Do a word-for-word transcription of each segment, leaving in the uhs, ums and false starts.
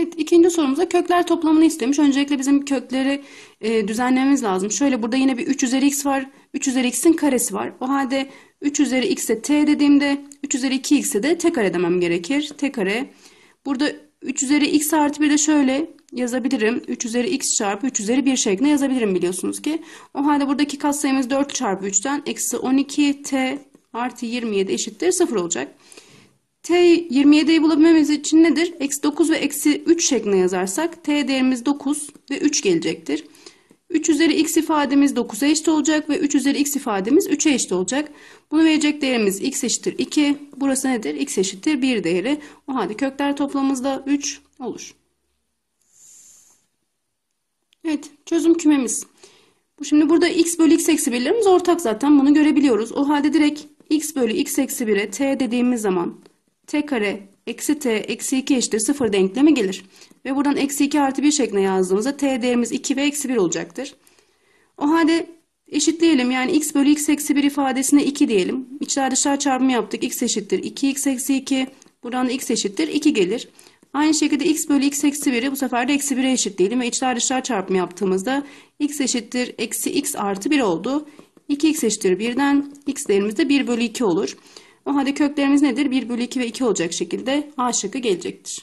Evet, ikinci sorumuzda kökler toplamını istemiş. Öncelikle bizim kökleri e, düzenlememiz lazım. Şöyle burada yine bir üç üzeri x var. üç üzeri x'in karesi var. O halde üç üzeri x'e t dediğimde üç üzeri iki x'e de t kare demem gerekir. T kare. Burada üç üzeri x artı bir de şöyle yazabilirim. üç üzeri x çarpı üç üzeri bir şeklinde yazabilirim biliyorsunuz ki. O halde buradaki katsayımız dört çarpı üçten eksi on iki t artı yirmi yedi eşittir sıfır olacak. T yirmi yediyi bulabilmemiz için nedir? Eksi dokuz ve eksi üç şeklinde yazarsak t değerimiz dokuz ve üç gelecektir. üç üzeri x ifademiz dokuza eşit olacak ve üç üzeri x ifademiz üçe eşit olacak. Bunu verecek değerimiz x eşittir iki. Burası nedir? X eşittir bir değeri. O halde kökler toplamımız da üç olur. Evet, çözüm kümemiz. Bu şimdi burada x bölü x eksi birlerimiz ortak zaten, bunu görebiliyoruz. O halde direkt x bölü x eksi bire t dediğimiz zaman t kare eksi t eksi iki eşittir sıfır denklemi gelir. Ve buradan eksi iki artı bir şeklinde yazdığımızda t değerimiz iki ve eksi bir olacaktır. O halde eşitleyelim, yani x bölü x eksi bir ifadesine iki diyelim. İçler dışlar çarpımı yaptık. X eşittir iki x eksi iki. Buradan da x eşittir iki gelir. Aynı şekilde x bölü x eksi biri bu sefer de eksi bire eşitleyelim ve içler dışlar çarpımı yaptığımızda x eşittir eksi x artı bir oldu. iki x eşittir birden x değerimiz de bir bölü iki olur. O halde köklerimiz nedir? bir bölü iki ve iki olacak şekilde A şıkkı gelecektir.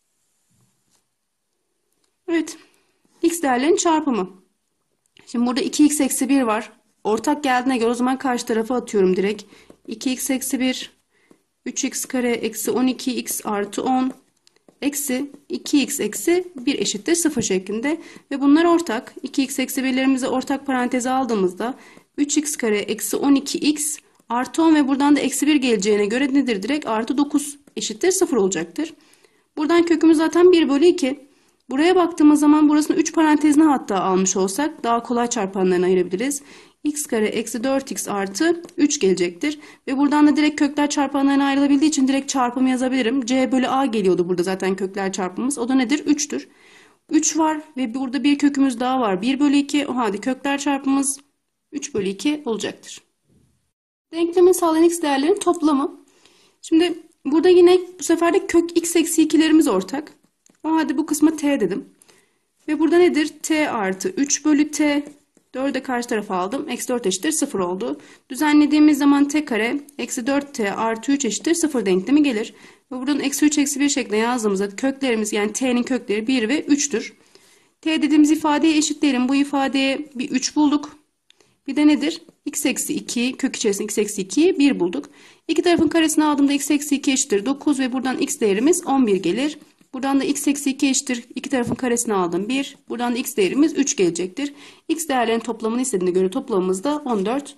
Evet. X değerlerinin çarpımı. Şimdi burada iki x eksi bir var. Ortak geldiğine göre o zaman karşı tarafa atıyorum direkt. iki x eksi bir, üç x kare eksi on iki x artı on eksi iki x eksi bir eşittir sıfır şeklinde. Ve bunlar ortak. iki x eksi birlerimizi ortak paranteze aldığımızda üç x kare eksi on iki x artı on ve buradan da eksi bir geleceğine göre nedir? Direkt artı dokuz eşittir sıfır olacaktır. Buradan kökümüz zaten bir bölü iki. Buraya baktığımız zaman burasını üç parantezine hatta almış olsak daha kolay çarpanlarına ayırabiliriz. X kare eksi dört x artı üç gelecektir. Ve buradan da direkt kökler çarpanlarına ayrılabildiği için direkt çarpımı yazabilirim. C bölü A geliyordu burada zaten kökler çarpımımız. O da nedir? üçtür. üç var ve burada bir kökümüz daha var. bir bölü iki. O halde kökler çarpımımız üç bölü iki olacaktır. Denklemin sağlayan x değerlerinin toplamı. Şimdi burada yine bu sefer de kök x eksi ikilerimiz ortak. O halde bu kısma t dedim. Ve burada nedir? T artı üç bölü t. dördü karşı tarafa aldım. Eksi dört eşittir sıfır oldu. Düzenlediğimiz zaman t kare eksi dört t artı üç eşittir sıfır denklemi gelir. Ve buradan eksi üç eksi bir şeklinde yazdığımızda köklerimiz, yani t'nin kökleri bir ve üçtür. T dediğimiz ifadeye eşitleyelim. Bu ifadeye bir üç bulduk. Bir de nedir? X eksi iki, kök içerisinde x eksi ikiyi bir bulduk. İki tarafın karesini aldığımda x eksi iki eşittir dokuz ve buradan x değerimiz on bir gelir. Buradan da x eksi iki eşittir iki tarafın karesini aldım bir. Buradan da x değerimiz üç gelecektir. X değerlerin toplamını istediğine göre toplamımız da on dört.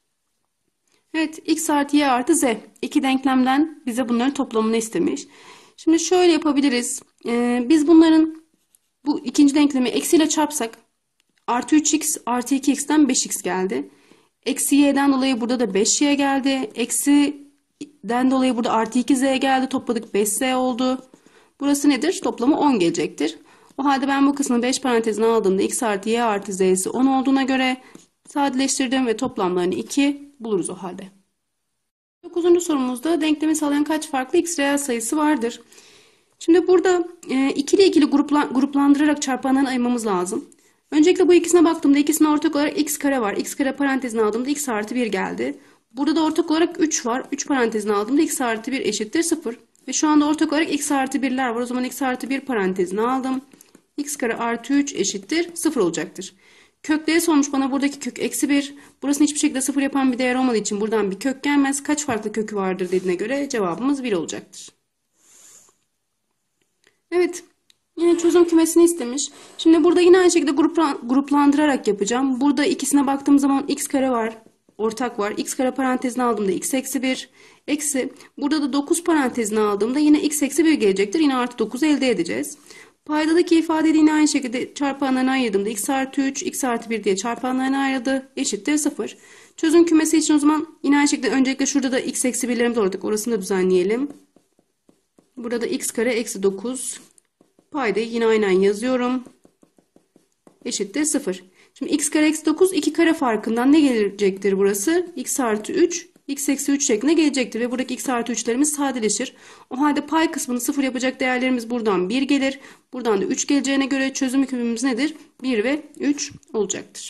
Evet, x artı y artı z. İki denklemden bize bunların toplamını istemiş. Şimdi şöyle yapabiliriz. Ee, biz bunların bu ikinci denklemi eksiyle çarpsak artı üç x artı iki x'ten beş x geldi. Eksi y'den dolayı burada da beş y geldi. Eksi'den dolayı burada artı iki z geldi. Topladık beş z oldu. Burası nedir? Toplamı on gelecektir. O halde ben bu kısmı beş parantezine aldığımda x artı y artı z'si on olduğuna göre sadeleştirdim ve toplamlarını iki buluruz o halde. dokuzuncu sorumuzda denklemi sağlayan kaç farklı x reel sayısı vardır? Şimdi burada e, ikili ikili grupla, gruplandırarak çarpanlarını ayırmamız lazım. Öncelikle bu ikisine baktığımda ikisine ortak olarak x kare var. X kare parantezine aldığımda x artı bir geldi. Burada da ortak olarak üç var. üç parantezine aldığımda x artı bir eşittir sıfır. Ve şu anda ortak olarak x artı birler var. O zaman x artı bir parantezine aldım. X kare artı üç eşittir sıfır olacaktır. Kökleri sormuş bana, buradaki kök eksi bir. Burasını hiçbir şekilde sıfır yapan bir değer olmadığı için buradan bir kök gelmez. Kaç farklı kökü vardır dediğine göre cevabımız bir olacaktır. Evet. Yine çözüm kümesini istemiş. Şimdi burada yine aynı şekilde gruplandırarak yapacağım. Burada ikisine baktığım zaman x kare var. Ortak var. X kare parantezine aldığımda x eksi bir. Eksi. Burada da dokuz parantezine aldığımda yine x eksi bir gelecektir. Yine artı dokuz elde edeceğiz. Paydadaki ifadeyi yine aynı şekilde çarpanlarına ayırdığımda x artı üç, x artı bir diye çarpanlarına ayrıldı. Eşittir sıfır. Çözüm kümesi için o zaman yine aynı şekilde öncelikle şurada da x eksi birlerimiz ortak. Orasını da düzenleyelim. Burada x kare eksi dokuz. Paydayı yine aynen yazıyorum. Eşittir sıfır. Şimdi x kare eksi dokuz iki kare farkından ne gelecektir burası? X artı üç x eksi üç şeklinde gelecektir. Ve buradaki x artı üçlerimiz sadeleşir. O halde pay kısmını sıfır yapacak değerlerimiz buradan bir gelir. Buradan da üç geleceğine göre çözüm küpümüz nedir? bir ve üç olacaktır.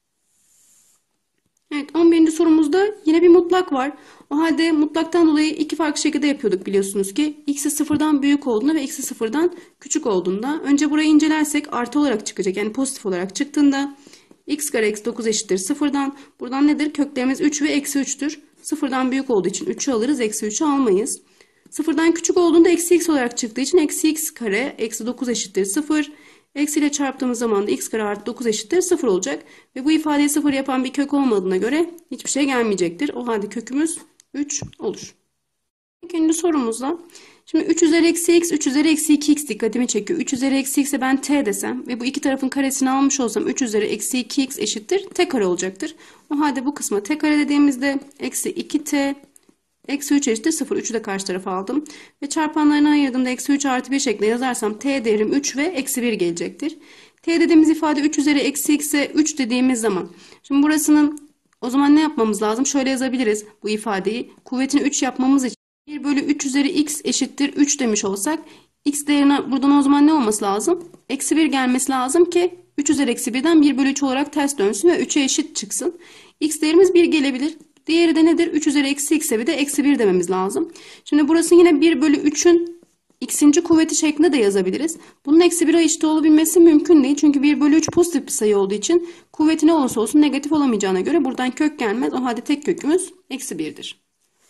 Evet, on birinci sorumuzda yine bir mutlak var. O halde mutlaktan dolayı iki farklı şekilde yapıyorduk biliyorsunuz ki. X'i sıfırdan büyük olduğunda ve x'i sıfırdan küçük olduğunda. Önce burayı incelersek artı olarak çıkacak. Yani pozitif olarak çıktığında x kare eksi dokuz eşittir sıfırdan. Buradan nedir? Köklerimiz üç ve eksi üç'tür. sıfırdan büyük olduğu için üç'ü alırız. Eksi üç'ü almayız. sıfırdan küçük olduğunda eksi x olarak çıktığı için eksi x kare eksi dokuz eşittir sıfır. Eksi ile çarptığımız zaman da x kare artı dokuz eşittir sıfır olacak. Ve bu ifadeyi sıfır yapan bir kök olmadığına göre hiçbir şey gelmeyecektir. O halde kökümüz üç olur. İkinci sorumuzda şimdi üç üzeri eksi x, üç üzeri eksi iki x dikkatimi çekiyor. üç üzeri eksi x'e ben t desem ve bu iki tarafın karesini almış olsam üç üzeri eksi iki x eşittir t kare olacaktır. O halde bu kısma t kare dediğimizde eksi iki t eksi üç eşittir sıfır. üç'ü de karşı tarafa aldım. Ve çarpanlarına ayırdığımda eksi üç artı bir şeklinde yazarsam t değerim üç ve eksi bir gelecektir. T dediğimiz ifade üç üzeri eksi x'e üç dediğimiz zaman. Şimdi burasının o zaman ne yapmamız lazım? Şöyle yazabiliriz bu ifadeyi. Kuvvetini üç yapmamız için bir bölü üç üzeri x eşittir üç demiş olsak x değerine buradan o zaman ne olması lazım? Eksi bir gelmesi lazım ki üç üzeri eksi bir'den bir bölü üç olarak ters dönsün ve üç'e eşit çıksın. X değerimiz bir gelebilir. Diğeri de nedir? üç üzeri eksi x'e bir de eksi bir dememiz lazım. Şimdi burası yine bir bölü üç'ün x'inci kuvveti şeklinde de yazabiliriz. Bunun eksi bir'e eşit olabilmesi mümkün değil. Çünkü bir bölü üç pozitif bir sayı olduğu için kuvveti ne olursa olsun negatif olamayacağına göre buradan kök gelmez. O halde tek kökümüz eksi bir'dir.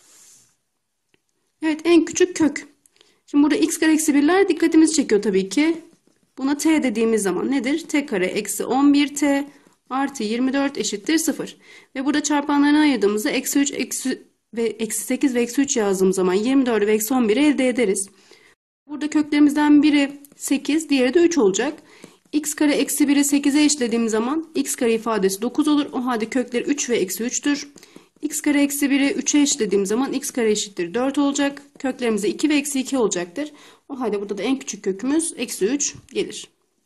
Evet, en küçük kök. Şimdi burada x kare eksi bir'ler dikkatimizi çekiyor tabii ki. Buna t dediğimiz zaman nedir? T kare eksi on bir t artı yirmi dört eşittir sıfır. Ve burada çarpanlarına ayırdığımızda eksi üç eksi, ve eksi sekiz ve eksi üç yazdığımız zaman yirmi dört ve eksi on bir'i elde ederiz. Burada köklerimizden biri sekiz, diğeri de üç olacak. X kare eksi bir'i sekize eşitlediğim zaman x kare ifadesi dokuz olur. O halde kökleri üç ve eksi üç'tür. X kare eksi bir'i üç'e eşitlediğim zaman x kare eşittir dört olacak. Köklerimize iki ve eksi iki olacaktır. O halde burada da en küçük kökümüz eksi üç gelir.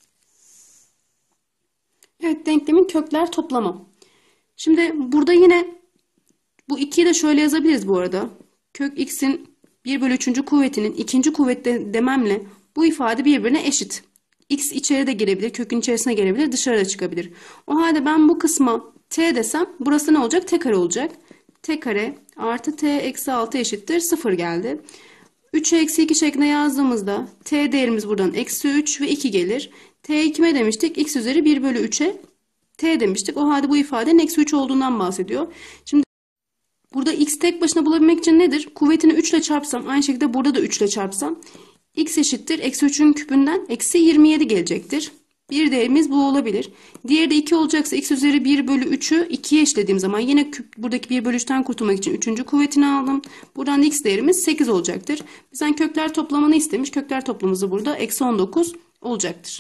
Evet, denklemin kökler toplamı. Şimdi burada yine bu ikiyi de şöyle yazabiliriz bu arada. Kök x'in bir bölü üç'üncü kuvvetinin ikinci kuvvette dememle bu ifade birbirine eşit. X içeri de girebilir, kökün içerisine gelebilir, dışarıda çıkabilir. O halde ben bu kısma t desem burası ne olacak? T kare olacak. T kare artı t eksi altı eşittir sıfır geldi. üç'e eksi iki şeklinde yazdığımızda t değerimiz buradan eksi üç ve iki gelir. T'ye kime demiştik? X üzeri bir bölü üç'e t demiştik. O halde bu ifadenin eksi üç olduğundan bahsediyor. Şimdi burada x tek başına bulabilmek için nedir? Kuvvetini üç ile çarpsam, aynı şekilde burada da üç ile çarpsam x eşittir eksi üç'ün küpünden eksi yirmi yedi gelecektir. Bir değerimiz bu olabilir. Diğeri de iki olacaksa x üzeri bir bölü üç'ü ikiye eşlediğim zaman yine küp, buradaki bir bölü üç'ten kurtulmak için üç'üncü kuvvetini aldım. Buradan x değerimiz sekiz olacaktır. Bizden kökler toplamını istemiş. Kökler toplamımız burada eksi on dokuz olacaktır.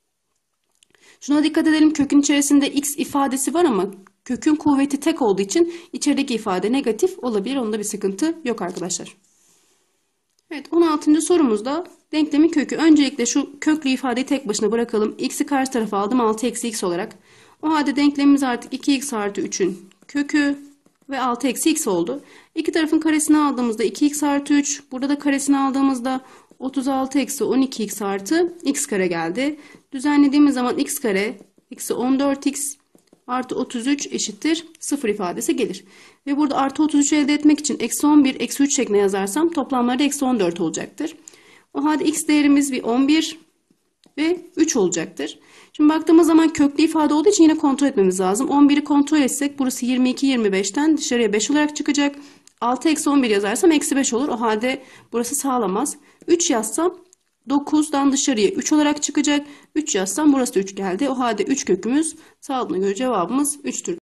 Şuna dikkat edelim, kökün içerisinde x ifadesi var ama kökün kuvveti tek olduğu için içerideki ifade negatif olabilir. Onda bir sıkıntı yok arkadaşlar. Evet, on altıncı sorumuzda denklemin kökü. Öncelikle şu köklü ifadeyi tek başına bırakalım. X'i karşı tarafa aldım altı eksi x olarak. O halde denklemimiz artık iki x artı üç'ün kökü ve altı eksi x oldu. İki tarafın karesini aldığımızda iki x artı üç. Burada da karesini aldığımızda otuz altı eksi on iki x artı x kare geldi. Düzenlediğimiz zaman x kare eksi on dört x artı otuz üç eşittir sıfır ifadesi gelir. Ve burada artı otuz üç elde etmek için eksi on bir eksi üç şeklinde yazarsam toplamları eksi on dört olacaktır. O halde x değerimiz bir on bir ve üç olacaktır. Şimdi baktığımız zaman köklü ifade olduğu için yine kontrol etmemiz lazım. on bir'i kontrol etsek burası yirmi iki yirmi beş'ten dışarıya beş olarak çıkacak. altı eksi on bir yazarsam eksi beş olur. O halde burası sağlamaz. üç yazsam dokuz'dan dışarıya üç olarak çıkacak. üç yazsam burası da üç geldi. O halde üç kökümüz sağladığına göre cevabımız üç'tür.